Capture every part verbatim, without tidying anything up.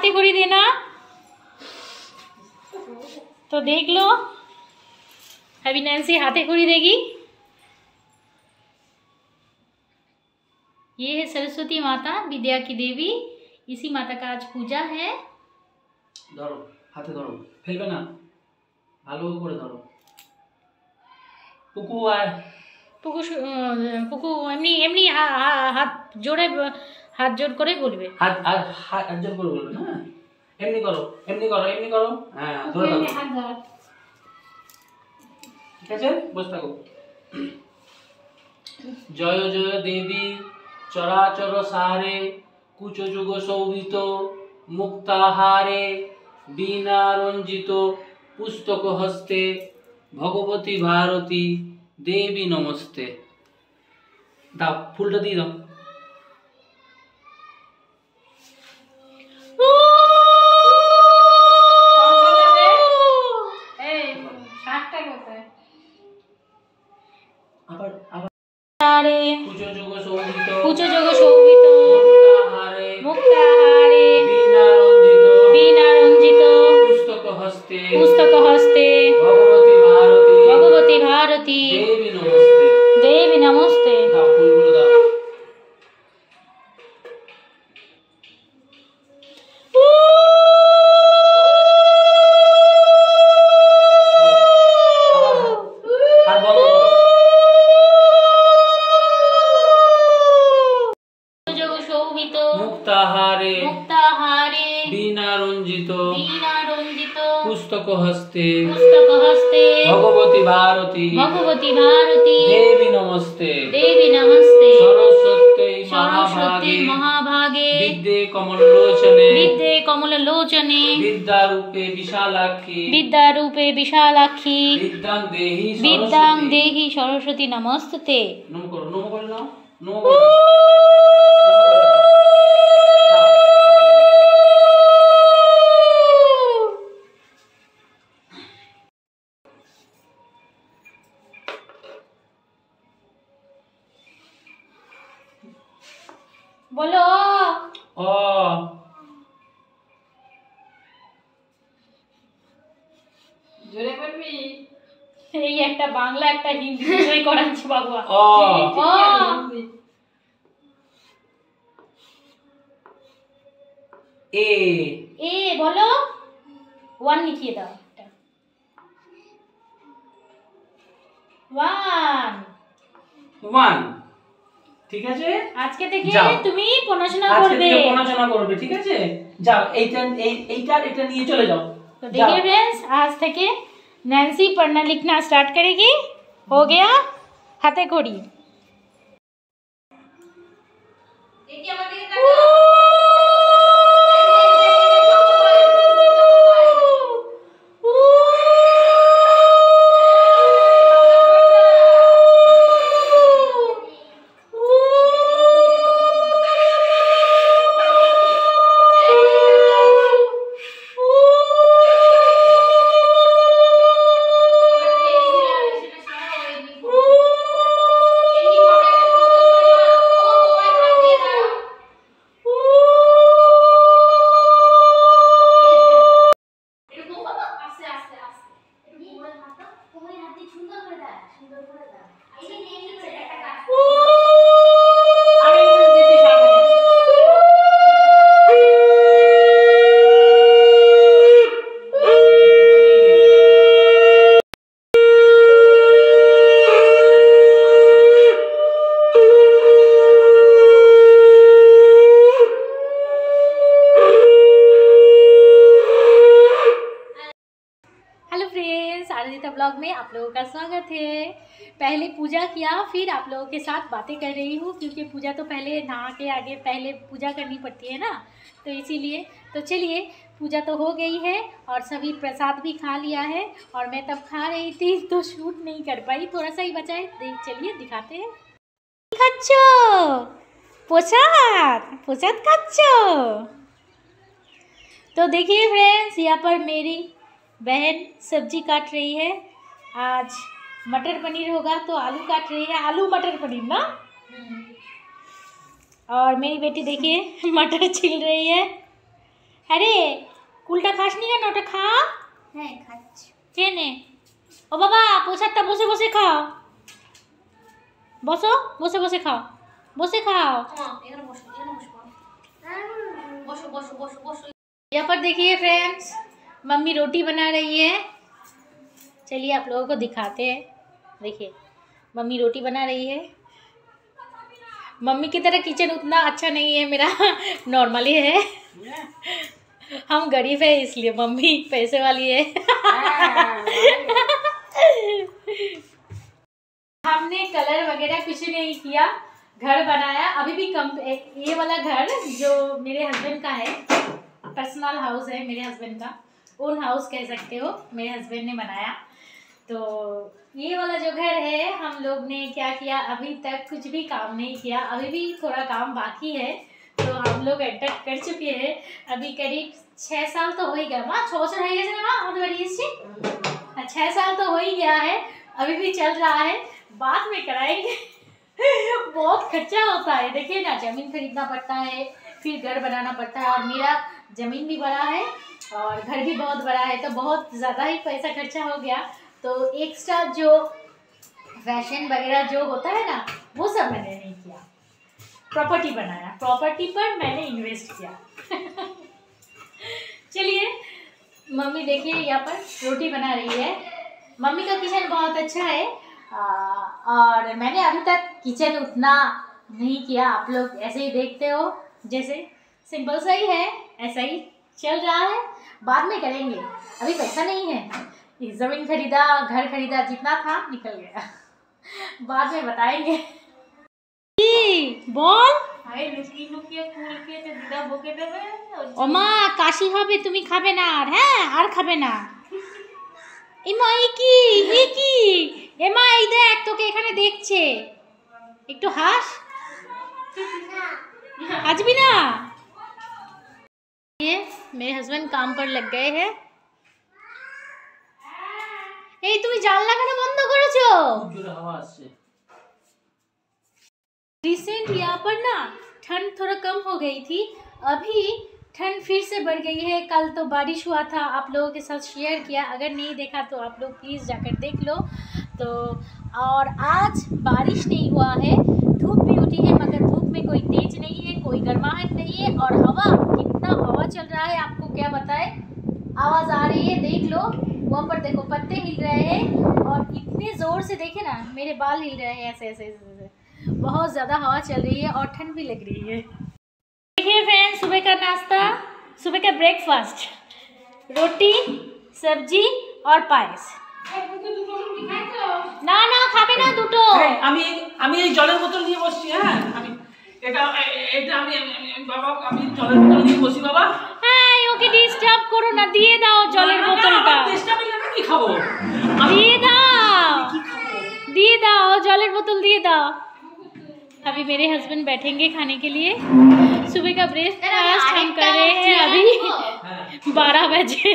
हाथे खड़ी देना। तो देख लो, अभी नैन्सी हाथे खड़ी देगी। ये है सरस्वती माता, विद्या की देवी। इसी माता का आज पूजा है। ধরো, হাতে ধরো, ফেলবে না, ভালো করে ধরো। পুকু আর পুকু পুকু এমনি এমনি হাত জোড়ে হাত জোড় করে বলবে। হাত আর হাত জোড় করে বলবে না, এমনি করো, এমনি করো, এমনি করো। হ্যাঁ, ধরো ধরো, হাত ধরো। ঠিক আছে, বসে থাকো। জয় জয় দেবী চরাচর সারে, কুচযুগ শোভিত মুক্তাহারে, বীণা রঞ্জিত পুস্তক হস্তে, ভগবতী ভারতী দেবী নমস্তে। দাও, ফুলটা দিয়ে দাও। আবার আবার কুচযুগ শোভিত কুচযুগ শোভিত মুক্তাহারে মুক্তাহারে, বীণা রঞ্জিত বীণা রঞ্জিত পুস্তক হস্তে, পুস্তক হস্তে, ভগবতী ভারতী ভগবতী ভারতী দেবী নমস্তে। দেবী নমস্তে। দাও, ফুলগুলো দাও। মুক্তাহারে মুক্তাহারে বীণা রঞ্জিত বীণা রঞ্জিত পুস্তক হস্তে, পুস্তক হস্তে, ভগবতী ভারতী ভগবতী ভারতী দেবী নমস্তে। দেবী নমস্তে। সরস্বত্যৈ সরস্বতী মহাভাগে মহাভাগে বিদ্যে কমললোচনে, বিদ্যে কমললোচনে, বিদ্যারূপে বিশালাক্ষী, বিদ্যারূপে বিশালাক্ষী, বিদ্যাং দেহি বিদ্যাং সরস্বতী। দেহি সরস্বতী নমস্তুতে। নম করো, নম করে নাও, নম করে নাও। বলো অ জোরে বলবি। এই একটা বাংলা একটা হিন্দি দুটোই করাচ্ছি বাবু। অ এ এ বলো, ওয়ান লিখিয়ে দাও। One one. ঠিক আছে, আজকে থেকে যাও। তুমি পড়াশোনা আজকে করবে। থেকে পড়াশোনা করবে, ঠিক আছে? যাও, এইটা এই এইটা এটা নিয়ে চলে যাও। तो देखिए फ्रेंड्स, आज থেকে नैन्सी पढ़ना लिखना स्टार्ट करेगी। हो गया हाथे खोड़ी। देखिए हमारे ब्लॉग में आप लोगों का स्वागत है। पहले पूजा किया, फिर आप लोगों के साथ बातें कर रही हूँ, क्योंकि पूजा तो पहले नहा के आगे पहले पूजा करनी पड़ती है ना, तो इसीलिए। तो चलिए, पूजा तो हो गई है और सभी प्रसाद भी खा लिया है, और मैं तब खा रही थी तो शूट नहीं कर पाई, थोड़ा सा ही बचा है। देख चलिए दिखाते हैं। खाচ্ছো प्रसाद प्रसाद खाচ্ছো। तो देखिए फ्रेंड्स, यहाँ पर मेरी बहन सब्जी काट रही है। आज मटर पनीर होगा तो आलू काट रही है, आलू मटर पनीर ना। और मेरी बेटी देखिए मटर छिल रही है अरे उल्टा खास नहीं का नोटा खा হ্যাঁ খাচ্ছি কেনে ও বাবা পোশাকটা বসে বসে খাও বসো বসে বসে খাও বসে খাও এখানে বসো এখানে বসো বসো বসো বসো বসো यहाँ पर देखिए फ्रेंड्स मम्मी रोटी बना रही है। चलिए आप लोगों को दिखाते हैं। देखिए मम्मी रोटी बना रही है। मम्मी की तरह किचन उतना अच्छा नहीं है मेरा नॉर्मली है। हम गरीब है इसलिए मम्मी पैसे वाली है। हमने कलर वगैरह कुछ नहीं किया, घर बनाया। अभी भी कम ये वाला घर जो मेरे हस्बैंड का है, पर्सनल हाउस है मेरे हस्बैंड का, ओन हाउस कह सकते हो, मेरे हस्बैंड ने बनाया। तो ये वाला जो घर है हम लोग ने क्या किया, अभी तक कुछ भी काम नहीं किया, अभी भी थोड़ा काम बाकी है। तो हम लोग एंटर कर चुके हैं। अभी करीब छः साल तो हो ही गया, माँ छः बছর হয়ে গেছে না মা আমাদের বাড়ি এসেছি, छः साल तो हो ही गया है, अभी भी चल रहा है, बाद में कराएंगे। बहुत खर्चा होता है, देखिए ना, ज़मीन खरीदना पड़ता है, फिर घर बनाना पड़ता है, और मेरा ज़मीन भी बड़ा है और घर भी बहुत बड़ा है, तो बहुत ज़्यादा ही पैसा खर्चा हो गया। तो एक्स्ट्रा जो फैशन वगैरह जो होता है ना, वो सब मैंने नहीं किया, प्रॉपर्टी बनाया, प्रॉपर्टी पर मैंने इन्वेस्ट किया। चलिए मम्मी देखिए यहाँ पर रोटी बना रही है। मम्मी का किचन बहुत अच्छा है, आ, और मैंने अभी तक किचन उतना नहीं किया, आप लोग ऐसे ही देखते हो, जैसे सिंपल सा ही है, ऐसा ही चल रहा है, बाद में करेंगे, अभी पैसा नहीं है। ज़मीन खरीदा, घर खरीदा, जितना था निकल गया, बाद में बताएंगे। বল ওমা কাশি হবে, তুমি খাবে না আর, হ্যাঁ আর খাবে না। এমা এই কি এই কি এমা এই দেখ তোকে এখানে দেখছে, একটু হাস, হাসবি না। ये मेरे हस्बैंड काम पर लग गए हैं। এই তুমি জানলা কেন বন্ধ করেছো? জোরে হাওয়া আসছে। रिसेंट यहाँ पर ना ठंड थोड़ा कम हो गई थी, अभी ठंड फिर से बढ़ गई है। कल तो बारिश हुआ था, आप लोगों के साथ शेयर किया, अगर नहीं देखा तो आप लोग प्लीज़ जाकर देख लो। तो और आज बारिश नहीं हुआ है, धूप भी उठी है, मगर धूप में कोई तेज नहीं है, कोई गर्माहट नहीं है, और हवा, कितना हवा चल रहा है आपको क्या बताए, आवाज़ आ रही है, देख लो वहाँ पर, देखो पत्ते हिल रहे हैं, और इतने ज़ोर से, देखे ना मेरे बाल हिल रहे हैं ऐसे ऐसे ऐसे, बहुत ज़्यादा हवा चल रही है और ठंड भी लग रही है। देखिए फ्रेंड्स, सुबह का नाश्ता, सुबह का ब्रेकफास्ट, रोटी सब्जी और पायस। না না খাবে না দুটো। আমি আমি এই জলের বোতল নিয়ে বসছি, হ্যাঁ আমি এটা এটা আমি বাবা আমি জলের বোতল নিয়ে বসি বাবা। হ্যাঁ ওকে ডিস্টার্ব করো না, দিয়ে দাও জলের বোতলটা। চেষ্টা করলে আমি কি খাবো? দিয়ে দাও দিয়ে দাও জলের বোতल দিয়ে दाओ। अभी मेरे हस्बैंड बैठेंगे खाने के लिए, सुबह का ब्रेकफास्ट हम कर रहे हैं, अभी बारह बजे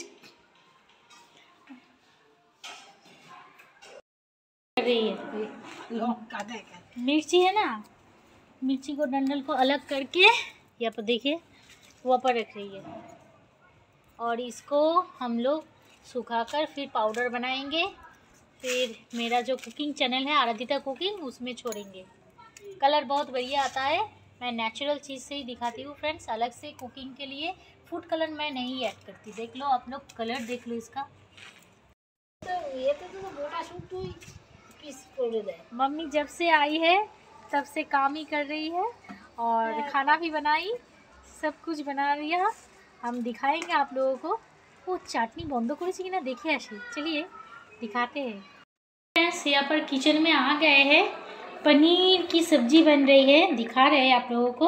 कर रही है। मिर्ची है ना, मिर्ची को डंडल को अलग करके यहाँ पर देखिए वहाँ पर रख रही है, और इसको हम लोग सुखाकर फिर पाउडर बनाएंगे, फिर मेरा जो कुकिंग चैनल है आराधिता कुकिंग, उसमें छोड़ेंगे। कलर बहुत बढ़िया आता है, मैं नेचुरल चीज़ से ही दिखाती हूँ फ्रेंड्स, अलग से कुकिंग के लिए फूड कलर मैं नहीं ऐड करती। देख लो आप लोग, कलर देख लो इसका। तो ये तो तो मोटा सूट तो किस दे। मम्मी जब से आई है तब से काम ही कर रही है, और खाना भी बनाई, सब कुछ बना रही है, हम दिखाएंगे आप लोगों को। वो चटनी बंद करेছি কিনা দেখে আসি, चलिए दिखाते हैं। यहाँ पर किचन में आ गए हैं, पनीर की सब्जी बन रही है, दिखा रहे हैं आप लोगों को।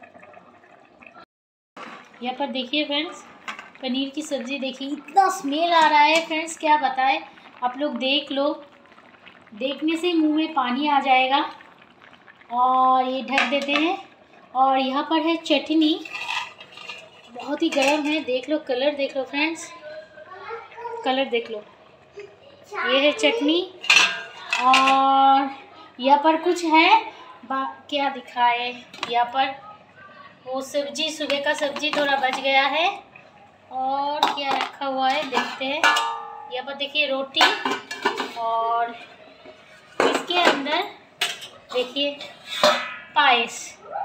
यहाँ पर देखिए फ्रेंड्स, पनीर की सब्जी देखिए, इतना स्मेल आ रहा है फ्रेंड्स, क्या बताएं, आप लोग देख लो, देखने से मुंह में पानी आ जाएगा। और ये ढक देते हैं, और यहाँ पर है चटनी, बहुत ही गर्म है, देख लो कलर, देख लो फ्रेंड्स, कलर देख लो, ये है चटनी। और यहाँ पर कुछ है, क्या दिखाए, यहाँ पर वो सब्जी, सुबह का सब्जी थोड़ा बच गया है। और क्या रखा हुआ है देखते हैं। यहाँ पर देखिए रोटी, और इसके अंदर देखिए पायस,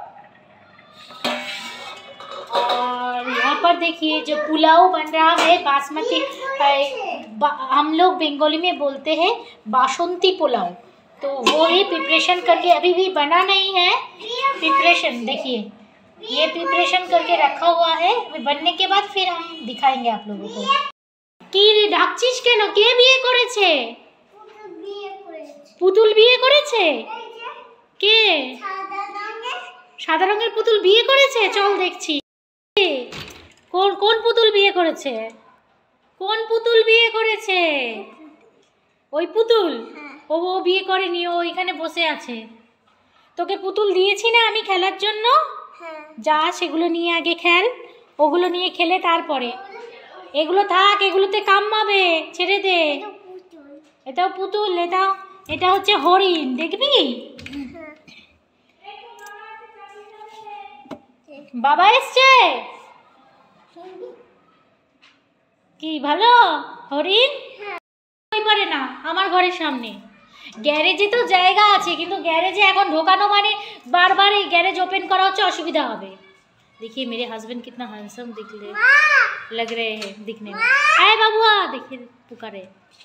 और यहाँ पर देखिए जो पुलाव बन रहा है बासमती, बा, हम लोग बंगाली में बोलते हैं बासंती पुलाव। तो वो ही प्रिपरेशन करके, अभी भी बना नहीं है प्रिपरेशन, देखिए ये प्रिपरेशन करके रखा हुआ है। बनने के बाद फिर हम दिखाएंगे आप लोगों को। कि डाकचिस केन के बिये करेছে? पुतुल बिये करेছে? কে? সাদা রঙের পুতুল বিয়ে করেছে? চল দেখছি। কোন কোন পুতুল বিয়ে করেছে? কোন পুতুল বিয়ে করেছে? ওই পুতুল? ও ও বিয়ে করেনি, ও এখানে বসে আছে। তোকে পুতুল দিয়েছি না আমি খেলার জন্য? যা সেগুলো নিয়ে আগে খেল, ওগুলো নিয়ে খেলে তারপরে। এগুলো থাক, এগুলোতে কামড়াবে, ছেড়ে দে। এটাও পুতুল, এটাও, এটা হচ্ছে হরিণ, দেখবি? বাবা এসছে কি ভালো হরিণ? পারে না আমার ঘরের সামনে। গ্যারেজে তো জায়গা আছে, কিন্তু গ্যারেজে এখন ঢোকানো মানে বারবার এই গ্যারেজ ওপেন করা হচ্ছে, অসুবিधा হবে। देखिए मेरे हस्बैंड कितना हैंडसम दिख रहे लग रहे हैं दिखने में। हाय बाबुआ, देखिए पुकारे।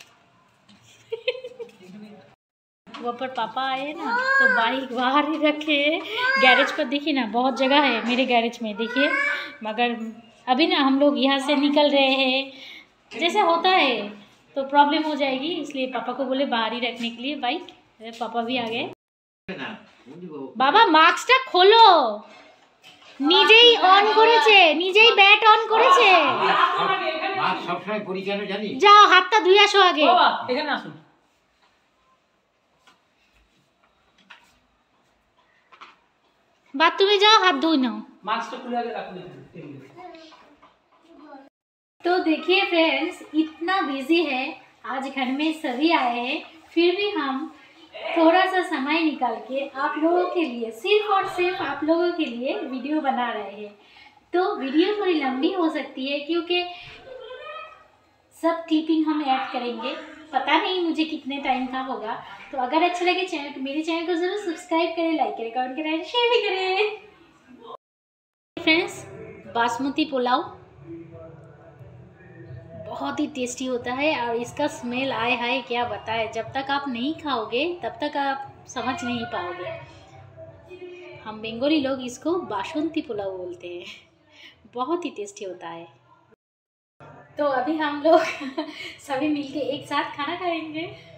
वो पर पापा आए ना तो बाइक बाहर ही रखे गैरेज पर। देखिए ना बहुत जगह है मेरे गैरेज में, देखिए। मगर अभी ना हम लोग यहाँ से निकल रहे हैं, जैसे होता है तो प्रॉब्लम हो जाएगी, इसलिए पापा को बोले बाहर ही रखने के लिए बाइक। पापा भी आ गए। बाबा मास्कটা খোলো, নিজেই অন করেছে, নিজেই ব্যাট অন করেছে। মাস্ক সবসময় পরিচালনা জানি। যাও হাতটা ধুয়ে আসো আগে। বাবা এখানে আসুন। बाथरूम में जाओ, हाथ धो नाओ। मास्क खुले आगे रख दो। तो देखिए फ्रेंड्स, इतना बिजी है आज, घर में सभी आए हैं, फिर भी हम थोड़ा सा समय निकाल के आप लोगों के लिए, सिर्फ और सिर्फ आप लोगों के लिए वीडियो बना रहे हैं। तो वीडियो थोड़ी लंबी हो सकती है क्योंकि सब क्लिपिंग हम ऐड करेंगे, पता नहीं मुझे कितने टाइम का होगा। तो अगर अच्छा लगे चैनल, मेरे चैनल को जरूर सब्सक्राइब करें, लाइक करें, कमेंट करें, शेयर भी करें। फ्रेंड्स, बासमती पुलाव बहुत ही टेस्टी होता है, और इसका स्मेल आए हाय क्या बताए। जब तक आप नहीं खाओगे तब तक आप समझ नहीं पाओगे। हम बंगाली लोग इसको बासंती पुलाव बोलते हैं। बहुत ही टेस्टी होता है। तो अभी हम लोग सभी मिलके एक साथ खाना खाएंगे।